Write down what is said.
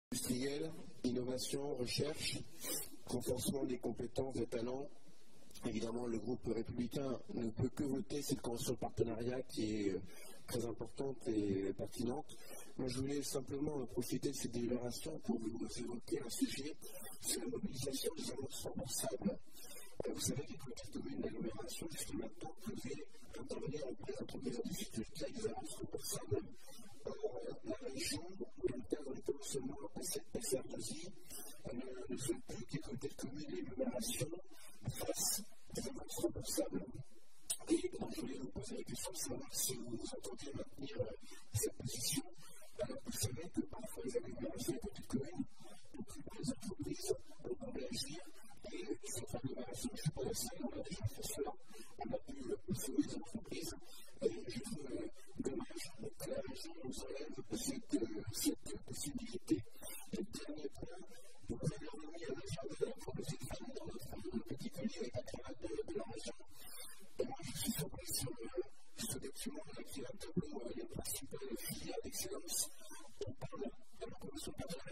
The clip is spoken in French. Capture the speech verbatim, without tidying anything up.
industrielle, innovation, recherche, renforcement des compétences, des talents. Évidemment, le groupe républicain ne peut que voter cette convention de partenariat qui est très importante et pertinente. Moi, je voulais simplement profiter de cette délibération pour vous évoquer un sujet, c'est la mobilisation des agences remboursables. Vous savez que les petites communes d'agglomération, jusqu'à maintenant, pouvaient intervenir auprès d'entreprises en difficulté avec des agences remboursables. La région, dans le cadre du commissionnement à cette P C R deux I, ne souhaite plus que les comités de communes et l'agglomération fassent des agences remboursables. Et donc, je voulais vous poser la question de savoir si vous entendiez maintenir cette position, alors que vous savez que parfois les agglomérations et les petites communes, donc les entreprises, ont réagir. Et cette agglomération, je ne suis pas la seule, on a déjà fait cela, on a pu pousser les entreprises. Et je trouve dommage que la région nous enlève cette, cette possibilité. Et le dernier point, le gouvernement a déjà mis la proposition de femmes dans notre petit collier avec la cravate de, de la région. Et moi, je suis surpris sur ce document-là qui est un tableau, les principales filières d'excellence. On parle de la promotion de